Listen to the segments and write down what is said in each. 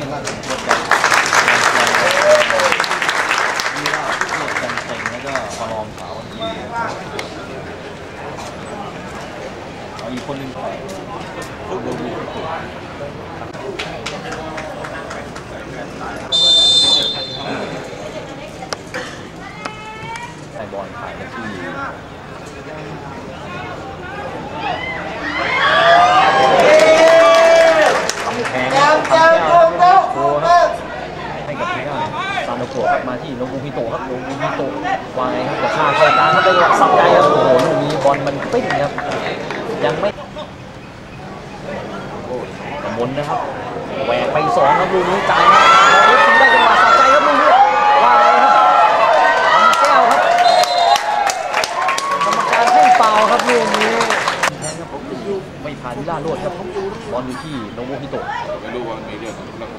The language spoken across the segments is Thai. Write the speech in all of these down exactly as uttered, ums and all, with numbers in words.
ว่าสมควรจะมีว่าเทียบกันเต็งแล้วก็ประลองสาวที่เอาอีกคนหนึ่งใส่บอลขายที่แพงทำแก้วโชว์ครับให้กับทีมงานซานโนโกะครับมาที่โนบุฮิโตะครับโนบุฮิโตะวางไงครับกระชากเข้ากลางครับได้สับใจครับโอ้โหลูกนี้บอลมันปิ้งครับยังไม่โอ้กระมนนะครับแหวกไปสองครับลูกนี้จ่ายมาลูกนี้ได้จังหวะสับใจครับลูกนี้ว่าไงครับทำแก้วครับกรรมการให้ฟาวครับลูกนี้ไม่ผ่านวิลาโรดครับบอลอยู่ที่โนบุฮิโตะไม่รู้ว่ามีเรื่องของนัก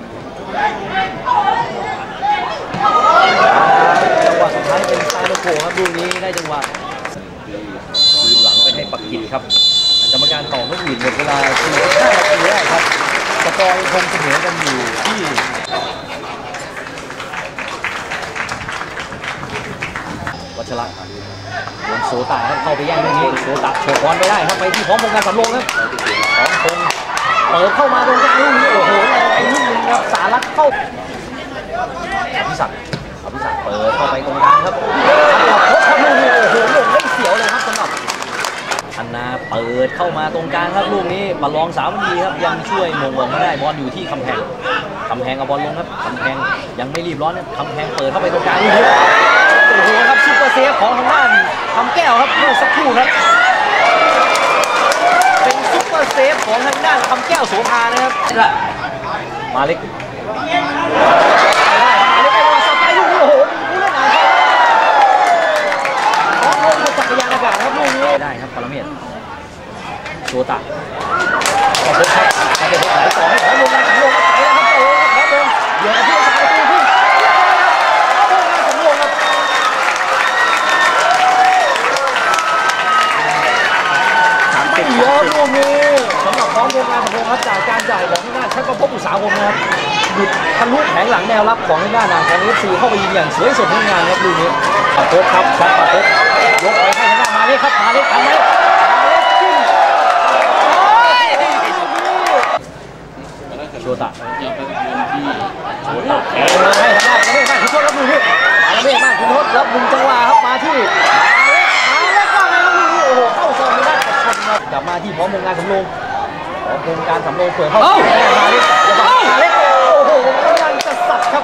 จังหวะสุดท้ายเป็นซาโนโกะครับลูกนี้ได้จังหวะคืนหลังไปให้ปักกิ่งครับกรรมการต่อเมื่ออื่นหมดเวลาสี่สิบห้านาทีแรกครับสกอร์ยังคงเสมอกันอยู่ที่วัชระโดนโซตาครับเข้าไปแย่งตรงนี้โซตาโฉบบอลไปได้ครับไปที่พร้อมพงษ์การสำรองครับพร้อมพงษ์เปิดเข้ามาตรงกลางลูกนี้โอ้โหแรงไปนิดนึงครับสารัตเข้าอภิศักดิ์อภิศักดิ์เปิดเข้าไปตรงกลางครับพบเขาลูกนี้โอ้โหลงได้เสียวเลยครับสำหรับอันนาเปิดเข้ามาตรงกลางครับลูกนี้ประลองสามนาทีครับยังช่วยมงลงไม่ได้บอลอยู่ที่คำแพงคำแพงเอาบอลลงครับคำแพงยังไม่รีบร้อนครับคำแพงเปิดเข้าไปตรงกลางลูกนี้โอ้โหครับซุปเปอร์เซฟของทางด้านคำแก้วครับเมื่อสักครู่ครับเป็นซุปเปอร์เซฟของทางด้านคำแก้วโสภานะครับมาเล็กมาเล็กไปวางสับไปลูกนี้โอ้โหผู้เล่นอ่านของลงมาจักรยานอากาศครับลูกนี้ได้ครับปรเมศโชตะขอบคุณครับขอบคุณครับไปต่อให้ขอลงมาสำรวจไปแล้วครับโอ้ครับผมเดี๋ยวพี่สายประตูขึ้นสำรวจครับไม่เยอะลูกนี้สำหรับพร้อมวงการสำรวจครับจากการจ่ายของทางด้านชักประพบอุตสาหกรรมนะครับหยุดทะลุแผงหลังแนวรับของทางด้านนางของเอฟซีเข้าไปยิงอย่างสวยสดงดงามครับลูกนี้ปะโป๊กครับชักปะโป๊กยกไปให้ทางด้านมาเล็กครับมาเล็กทำไหมมาเล็กจิ้มโชตะโชตะแข่งมาให้ทางด้านมาเล็กมากคุณโทษรับลูกนี้มาเล็กมากคุณโทษรับดึงจังหวะครับมาที่มาเล็กมาเล็กว่าไงครับลูกนี้โอ้โหเข้าซองไม่ได้กับคนครับกลับมาที่พร้อมวงการสำรองพร้อมวงการสำรองเปิดเข้ามาเล็กจะมาเล็กโอ้โหกำลังจะสับครับ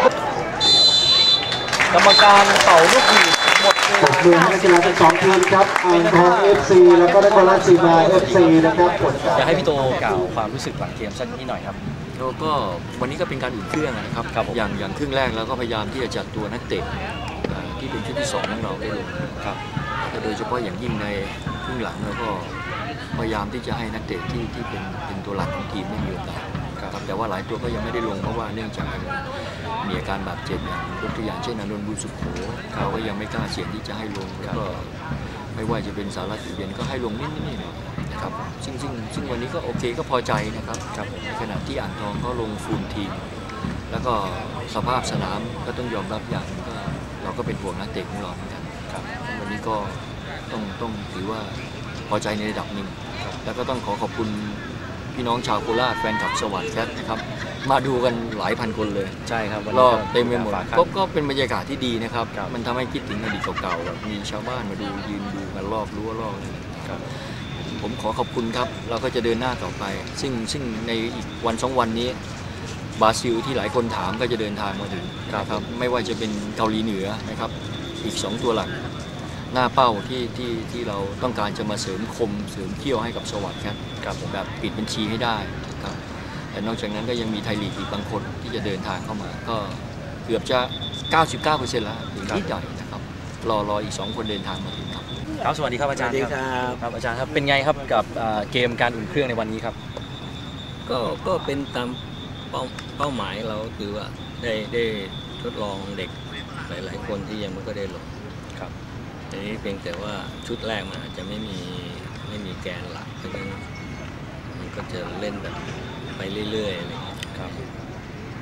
กรรมการเป่าลูกหวีดหมดเวลาดูนักกีฬาทั้งสองทีมครับอ่างทอง เอฟ ซี แล้วก็นครราชสีมา เอฟ ซี นะครับอยากให้พี่โตกล่าวความรู้สึกหลังเกมสักนิดหน่อยครับก็วันนี้ก็เป็นการอุ่นเครื่องนะครับอย่างอย่างครึ่งแรกเราก็พยายามที่จะจัดตัวนักเตะที่เป็นชุดที่สองของเราได้ลงครับโดยเฉพาะอย่างยิ่งในครึ่งหลังเราก็พยายามที่จะให้นักเตะที่ที่เป็นเป็นตัวหลักของทีมได้มีโอกาสครับแต่ว่าหลายตัวก็ยังไม่ได้ลงเพราะว่าเนื่องจากมีอาการบาดเจ็บอย่างยกตัวอย่างเช่นอานนท์บุญสุขโขเขาก็ยังไม่กล้าเสี่ยงที่จะให้ลงแล้วก็ไม่ว่าจะเป็นสารัตอยู่เย็นก็ให้ลงนิดนิดหน่อยนะครับซึ่งซึ่งซึ่งวันนี้ก็โอเคก็พอใจนะครับในขณะที่อ่างทองเขาลงฟูลทีมแล้วก็สภาพสนามก็ต้องยอมรับอย่างก็เราก็เป็นห่วงนักเตะของเราเหมือนกันวันนี้ก็ต้องต้องถือว่าพอใจในระดับหนึ่งแล้วก็ต้องขอขอบคุณพี่น้องชาวโคราชแฟนคลับสวัสดิ์แคทนะครับมาดูกันหลายพันคนเลยใช่ครับรอบเต็มไปหมดก็ก็เป็นบรรยากาศที่ดีนะครับมันทำให้คิดถึงอดีตเก่าๆแบบมีชาวบ้านมาดูยืนดูกันรอบรั้วรอบครับผมขอขอบคุณครับเราก็จะเดินหน้าต่อไปซึ่งซึ่งในอีกวันสองวันนี้บราซิลที่หลายคนถามก็จะเดินทางมาถึงครับไม่ว่าจะเป็นเกาหลีเหนือนะครับอีกสองตัวหลักหน้าเป้าที่ที่ที่เราต้องการจะมาเสริมคมเสริมเที่ยวให้กับสวัสดิ์ครับแบบปิดบัญชีให้ได้ครับแต่นอกจากนั้นก็ยังมีไทยลีกอีกบางคนที่จะเดินทางเข้ามาก็เกือบจะ เก้าสิบเก้าเปอร์เซ็นต์ แล้วถึงนิดหน่อยนะครับรอรออีกสองคนเดินทางมาถึงครับครับสวัสดีครับอาจารย์ครับอาจารย์ครับเป็นไงครับกับเกมการอุ่นเครื่องในวันนี้ครับก็ก็เป็นตามเป้าเป้าหมายเราคือว่าได้ได้ทดลองเด็กหลายๆคนที่ยังไม่ก็ได้ลงครับทีนี้เพียงแต่ว่าชุดแรกมันอาจจะไม่มีไม่มีแกนหลักเพราะฉะนั้นมันก็จะเล่นแบบไปเรื่อยๆอะไรอย่างเงี้ยครับ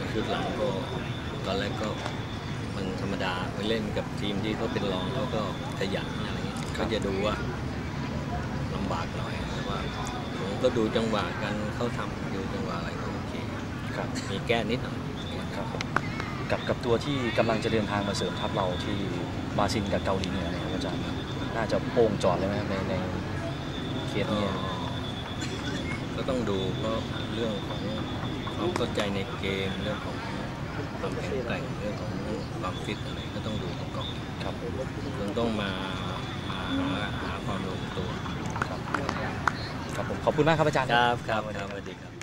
ชุดหลังก็ตอนแรกก็มันธรรมดาไปเล่นกับทีมที่เขาเป็นรองเขาก็ขยันอะไรเงี้ยเขาจะดูว่าลำบากหน่อยแต่ว่าผมก็ดูจังหวะกันเขาทำดูจังหวะอะไรก็โอเคครับมีแก้นิดหน่อยครับกับกับตัวที่กำลังจะเดินทางมาเสริมทัพเราที่มาซินกับเกาหลีเหนือนะครับอาจารย์น่าจะโป่งจอดเลยไหมในในเคสนี้ก็ต้องดูเพราะเรื่องของความเข้าใจในเกมเรื่องของความแข็งแกร่งเรื่องของความฟิตอะไรก็ต้องดูประกอบครับมันต้องมามาหาหาความลงตัวครับครับผมขอบคุณมากครับอาจารย์ครับครับครับสวัสดีครับ